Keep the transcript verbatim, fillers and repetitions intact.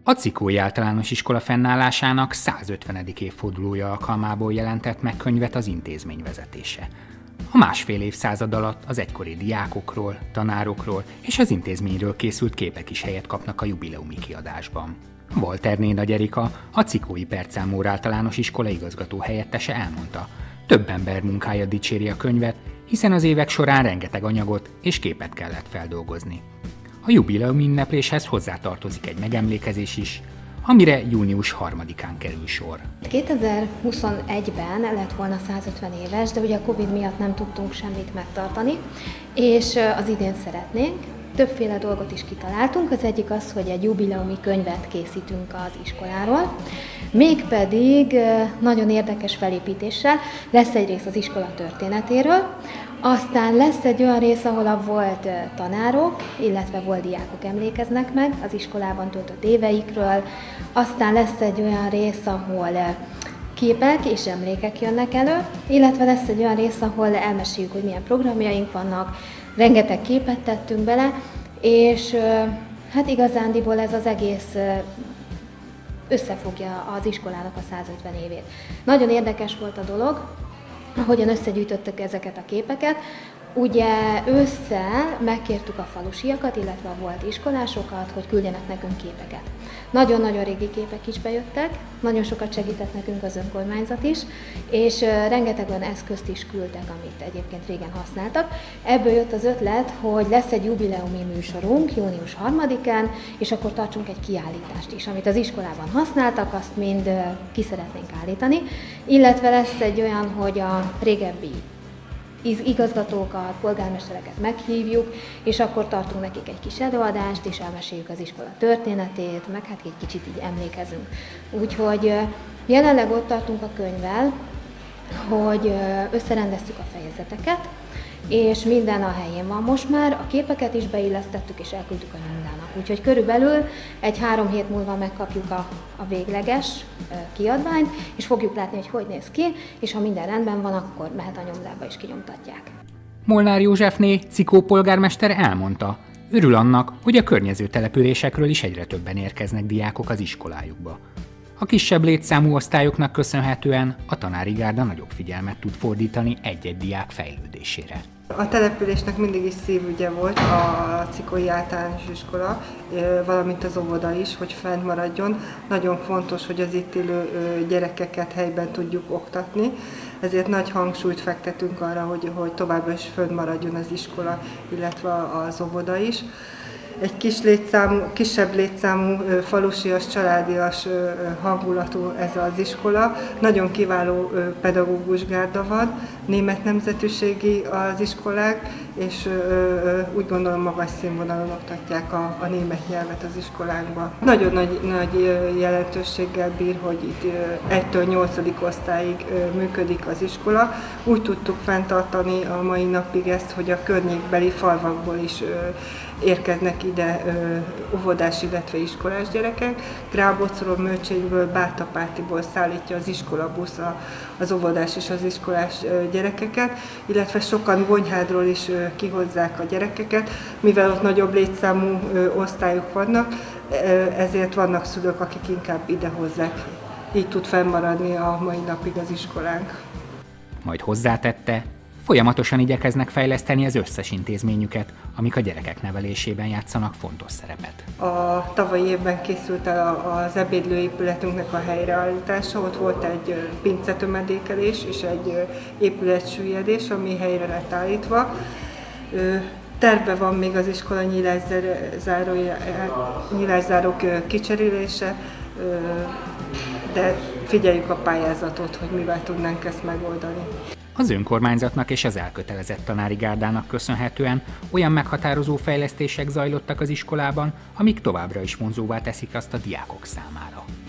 A Cikói Általános Iskola fennállásának százötvenedik évfordulója alkalmából jelentett meg könyvet az intézmény vezetése. A másfél évszázad alatt az egykori diákokról, tanárokról és az intézményről készült képek is helyet kapnak a jubileumi kiadásban. Walterné Nagy Erika, a Cikói Percel Mór Általános Iskola igazgató helyettese elmondta, több ember munkája dicséri a könyvet, hiszen az évek során rengeteg anyagot és képet kellett feldolgozni. A jubileumi ünnepléshez hozzátartozik egy megemlékezés is, amire június harmadikán kerül sor. kétezer-huszonegyben lett volna százötven éves, de ugye a Covid miatt nem tudtunk semmit megtartani, és az idén szeretnénk. Többféle dolgot is kitaláltunk, az egyik az, hogy egy jubileumi könyvet készítünk az iskoláról, mégpedig nagyon érdekes felépítéssel. Lesz egy rész az iskola történetéről, aztán lesz egy olyan rész, ahol a volt tanárok, illetve volt diákok emlékeznek meg az iskolában töltött éveikről, aztán lesz egy olyan rész, ahol képek és emlékek jönnek elő, illetve lesz egy olyan rész, ahol elmeséljük, hogy milyen programjaink vannak, rengeteg képet tettünk bele, és hát igazándiból ez az egész összefogja az iskolának a százötven évét. Nagyon érdekes volt a dolog, ahogyan összegyűjtöttük ezeket a képeket. Ugye ősszel megkértük a falusiakat, illetve a volt iskolásokat, hogy küldjenek nekünk képeket. Nagyon-nagyon régi képek is bejöttek, nagyon sokat segített nekünk az önkormányzat is, és rengeteg olyan eszközt is küldtek, amit egyébként régen használtak. Ebből jött az ötlet, hogy lesz egy jubileumi műsorunk június harmadikán, és akkor tartsunk egy kiállítást is, amit az iskolában használtak, azt mind ki szeretnénk állítani, illetve lesz egy olyan, hogy a régebbi igazgatókat, polgármestereket meghívjuk, és akkor tartunk nekik egy kis előadást, és elmeséljük az iskola történetét, meg hát egy kicsit így emlékezünk. Úgyhogy jelenleg ott tartunk a könyvvel, hogy összerendeztük a fejezeteket, és minden a helyén van most már, a képeket is beillesztettük, és elküldtük a nyomdának. Úgyhogy körülbelül egy három hét múlva megkapjuk a, a végleges kiadványt, és fogjuk látni, hogy hogy néz ki, és ha minden rendben van, akkor mehet a nyomdába és kinyomtatják. Molnár Józsefné, Cikó polgármester elmondta, örül annak, hogy a környező településekről is egyre többen érkeznek diákok az iskolájukba. A kisebb létszámú osztályoknak köszönhetően a tanári gárda nagyobb figyelmet tud fordítani egy-egy diák fejlődésére. A településnek mindig is szívügye volt a Cikói Általános Iskola, valamint az óvoda is, hogy fent maradjon. Nagyon fontos, hogy az itt élő gyerekeket helyben tudjuk oktatni, ezért nagy hangsúlyt fektetünk arra, hogy, hogy továbbra is fönn maradjon az iskola, illetve az óvoda is. Egy kis létszámú, kisebb létszámú, falusias, családias hangulatú ez az iskola. Nagyon kiváló pedagógus gárda van, német nemzetűségi az iskolák, és úgy gondolom magas színvonalon oktatják a, a német nyelvet az iskolánkban. Nagyon nagy, nagy jelentőséggel bír, hogy itt egytől nyolcadik osztályig működik az iskola. Úgy tudtuk fenntartani a mai napig ezt, hogy a környékbeli falvakból is érkeznek ide ö, óvodás, illetve iskolás gyerekek. Grábocról, Mölcsényből, Bártapátiból szállítja az iskolabusz a, az óvodás és az iskolás ö, gyerekeket, illetve sokan Bonyhádról is ö, kihozzák a gyerekeket, mivel ott nagyobb létszámú ö, osztályok vannak, ö, ezért vannak szülők, akik inkább ide hozzák. Így tud fennmaradni a mai napig az iskolánk. Majd hozzátette, folyamatosan igyekeznek fejleszteni az összes intézményüket, amik a gyerekek nevelésében játszanak fontos szerepet. A tavalyi évben készült el az ebédlőépületünknek a helyreállítása, ott volt egy pincetömedékelés és egy épületsüllyedés, ami helyre lett állítva. Tervben van még az iskola nyílászárók kicserélése, de figyeljük a pályázatot, hogy mivel tudnánk ezt megoldani. Az önkormányzatnak és az elkötelezett tanári gárdának köszönhetően olyan meghatározó fejlesztések zajlottak az iskolában, amik továbbra is vonzóvá teszik azt a diákok számára.